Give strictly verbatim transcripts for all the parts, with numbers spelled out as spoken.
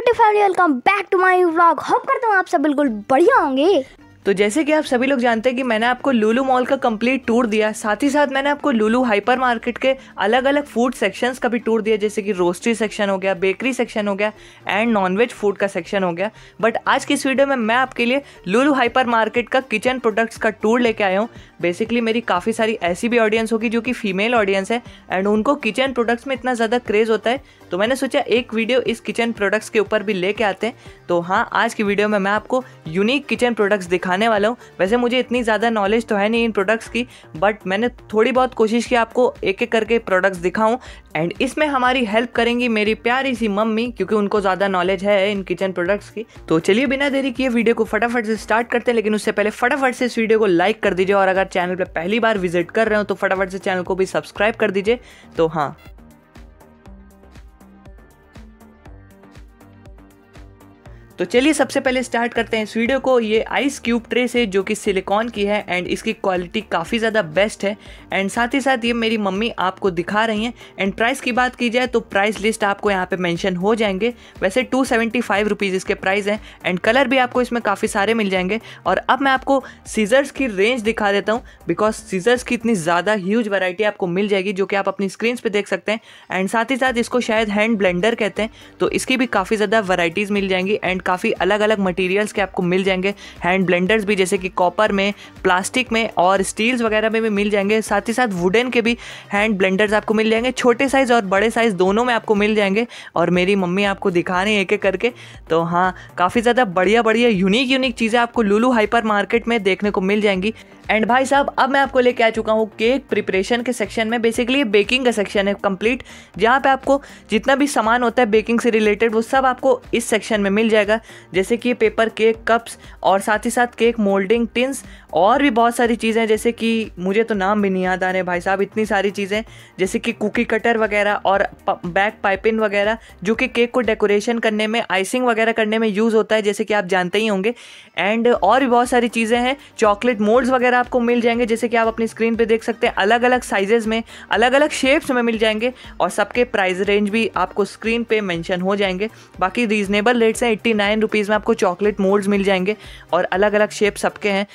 YouTube family, welcome back to my vlog. Hope करता हूँ आप सब बिल्कुल बढ़िया होंगे। तो जैसे कि आप सभी लोग जानते हैं कि मैंने आपको लुलु मॉल का कंप्लीट टूर दिया, साथ ही साथ मैंने आपको लुलु हाइपर मार्केट के अलग अलग फूड सेक्शंस का भी टूर दिया, जैसे कि रोस्ट्री सेक्शन हो गया, बेकरी सेक्शन हो गया एंड नॉनवेज फूड का सेक्शन हो गया। बट आज की इस वीडियो में मैं आपके लिए लुलु हाइपर मार्केट का किचन प्रोडक्ट्स का टूर लेके आया हूँ। बेसिकली मेरी काफ़ी सारी ऐसी भी ऑडियंस होगी जो कि फीमेल ऑडियंस है एंड उनको किचन प्रोडक्ट्स में इतना ज़्यादा क्रेज़ होता है, तो मैंने सोचा एक वीडियो इस किचन प्रोडक्ट्स के ऊपर भी लेके आते हैं। तो हाँ, आज की वीडियो में मैं आपको यूनिक किचन प्रोडक्ट्स दिखाने वाला हूँ। वैसे मुझे इतनी ज़्यादा नॉलेज तो है नहीं इन प्रोडक्ट्स की, बट मैंने थोड़ी बहुत कोशिश की आपको एक एक करके प्रोडक्ट्स दिखाऊं एंड इसमें हमारी हेल्प करेंगी मेरी प्यारी सी मम्मी, क्योंकि उनको ज़्यादा नॉलेज है इन किचन प्रोडक्ट्स की। तो चलिए बिना देरी किए वीडियो को फटाफट से स्टार्ट करते हैं, लेकिन उससे पहले फटाफट से इस वीडियो को लाइक कर दीजिए और अगर चैनल पर पहली बार विजिट कर रहे हो तो फटाफट से चैनल को भी सब्सक्राइब कर दीजिए। तो हाँ, तो चलिए सबसे पहले स्टार्ट करते हैं इस वीडियो को ये आइस क्यूब ट्रे से, जो कि सिलिकॉन की है एंड इसकी क्वालिटी काफ़ी ज़्यादा बेस्ट है एंड साथ ही साथ ये मेरी मम्मी आपको दिखा रही हैं। एंड प्राइस की बात की जाए तो प्राइस लिस्ट आपको यहाँ पे मेंशन हो जाएंगे। वैसे टू सेवेंटी फाइव रुपीज़ इसके प्राइस हैं एंड कलर भी आपको इसमें काफ़ी सारे मिल जाएंगे। और अब मैं आपको सीजर्स की रेंज दिखा देता हूँ, बिकॉज सीजर्स की इतनी ज़्यादा ह्यूज वैरायटी आपको मिल जाएगी जो कि आप अपनी स्क्रीन पर देख सकते हैं। एंड साथ ही साथ इसको शायद हैंड ब्लेंडर कहते हैं, तो इसकी भी काफ़ी ज़्यादा वैरायटीज़ मिल जाएंगी एंड काफ़ी अलग अलग मटेरियल्स के आपको मिल जाएंगे। हैंड ब्लेंडर्स भी जैसे कि कॉपर में, प्लास्टिक में और स्टील्स वगैरह में भी मिल जाएंगे। साथ ही साथ वुडन के भी हैंड ब्लेंडर्स आपको मिल जाएंगे, छोटे साइज़ और बड़े साइज़ दोनों में आपको मिल जाएंगे। और मेरी मम्मी आपको दिखा रही है एक एक करके। तो हाँ, काफ़ी ज़्यादा बढ़िया बढ़िया यूनिक यूनिक चीज़ें आपको लुलु हाइपर मार्केट में देखने को मिल जाएंगी। एंड भाई साहब, अब मैं आपको लेके आ चुका हूँ केक प्रिपरेशन के सेक्शन में। बेसिकली ये बेकिंग का सेक्शन है कंप्लीट, जहाँ पे आपको जितना भी सामान होता है बेकिंग से रिलेटेड वो सब आपको इस सेक्शन में मिल जाएगा। जैसे कि पेपर केक कप्स और साथ ही साथ केक मोल्डिंग टिन्स और भी बहुत सारी चीज़ें, जैसे कि मुझे तो नाम भी नहीं याद आ रहे भाई साहब, इतनी सारी चीज़ें, जैसे कि कुकी कटर वगैरह और बैक पाइपिंग वगैरह, जो कि केक को डेकोरेशन करने में, आइसिंग वगैरह करने में यूज़ होता है, जैसे कि आप जानते ही होंगे। एंड और भी बहुत सारी चीज़ें हैं। चॉकलेट मोल्ड्स वगैरह आपको मिल जाएंगे, जैसे कि आप अपनी स्क्रीन पे देख सकते हैं, अलग अलग साइजेस में, अलग अलग शेप्स में मिल जाएंगे और सबके प्राइस रेंज भी आपको स्क्रीन पे मेंशन हो जाएंगे। बाकी रीजनेबल रेट्स हैं, एट्टी नाइन रुपीज़ में आपको चॉकलेट मोल्ड्स मिल जाएंगे और अलग अलग शेप सबके हैं।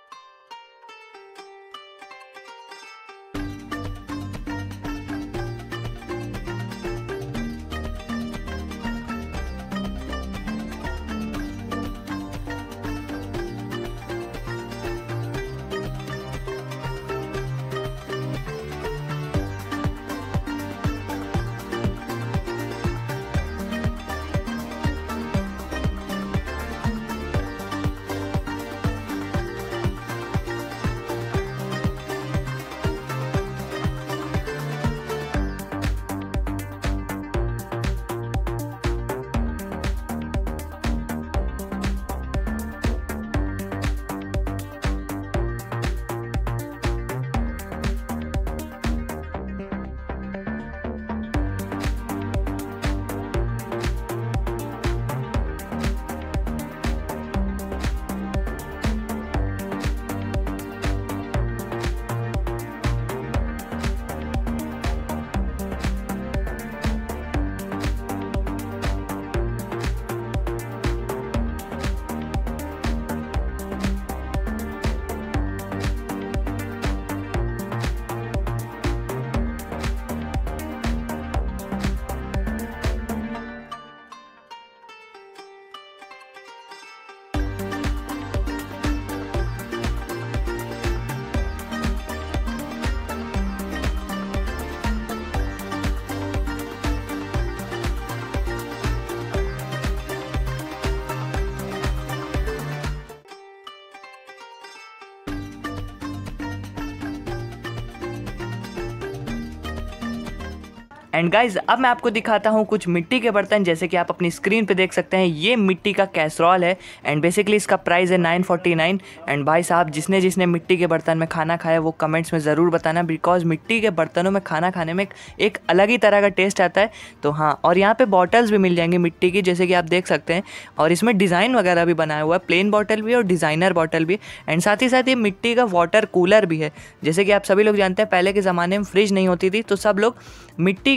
एंड गाइज, अब मैं आपको दिखाता हूँ कुछ मिट्टी के बर्तन, जैसे कि आप अपनी स्क्रीन पे देख सकते हैं। ये मिट्टी का कैसरॉल है एंड बेसिकली इसका प्राइस है नाइन फोर्टी नाइन। एंड भाई साहब, जिसने जिसने मिट्टी के बर्तन में खाना खाया वो कमेंट्स में ज़रूर बताना, बिकॉज मिट्टी के बर्तनों में खाना खाने में एक अलग ही तरह का टेस्ट आता है। तो हाँ, और यहाँ पर बॉटल्स भी मिल जाएंगी मिट्टी की, जैसे कि आप देख सकते हैं, और इसमें डिज़ाइन वगैरह भी बनाया हुआ है, प्लेन बॉटल भी और डिज़ाइनर बॉटल भी। एंड साथ ही साथ ये मिट्टी का वाटर कूलर भी है। जैसे कि आप सभी लोग जानते हैं, पहले के ज़माने में फ्रिज नहीं होती थी, तो सब लोग मिट्टी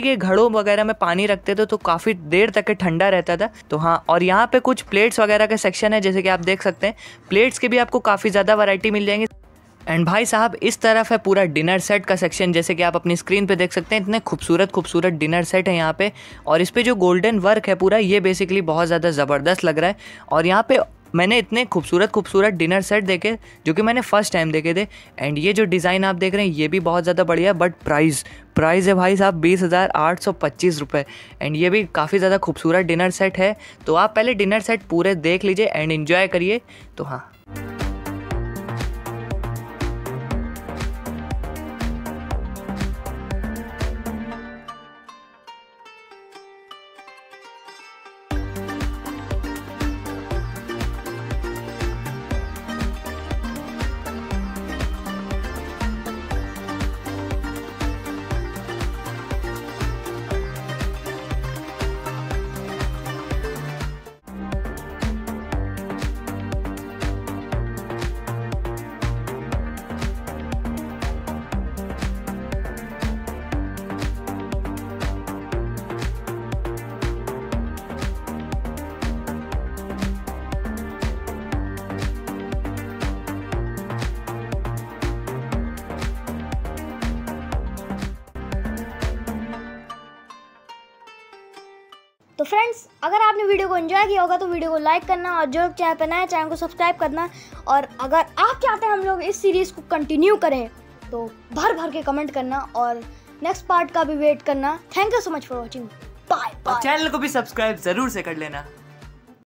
मिट्टी के घड़ों वगैरह में पानी रखते थे तो काफ़ी देर तक के ठंडा रहता था। तो हाँ, और यहाँ पे कुछ प्लेट्स वगैरह का सेक्शन है, जैसे कि आप देख सकते हैं। प्लेट्स के भी आपको काफ़ी ज़्यादा वैरायटी मिल जाएंगी। एंड भाई साहब इस तरफ है पूरा डिनर सेट का सेक्शन, जैसे कि आप अपनी स्क्रीन पे देख सकते हैं। इतने खूबसूरत खूबसूरत डिनर सेट है यहाँ पे, और इस पे जो गोल्डन वर्क है पूरा, ये बेसिकली बहुत ज़्यादा ज़बरदस्त लग रहा है। और यहाँ पे मैंने इतने खूबसूरत खूबसूरत डिनर सेट देखे जो कि मैंने फर्स्ट टाइम देखे थे। एंड ये जो डिज़ाइन आप देख रहे हैं ये भी बहुत ज़्यादा बढ़िया है। बट प्राइस प्राइस है भाई साहब बीस हज़ार आठ सौ पच्चीस रुपये। एंड ये भी काफ़ी ज़्यादा खूबसूरत डिनर सेट है। तो आप पहले डिनर सेट पूरे देख लीजिए एंड इन्जॉय करिए। तो हाँ, तो फ्रेंड्स, अगर आपने वीडियो को एंजॉय किया होगा तो वीडियो को लाइक करना, और जो चैनल पर नया है चैनल को सब्सक्राइब करना। और अगर आप चाहते हैं हम लोग इस सीरीज़ को कंटिन्यू करें तो भर भर के कमेंट करना, और नेक्स्ट पार्ट का भी वेट करना। Thank you so much for watching. Bye bye. Channel को भी सब्सक्राइब ज़रूर से कर लेना।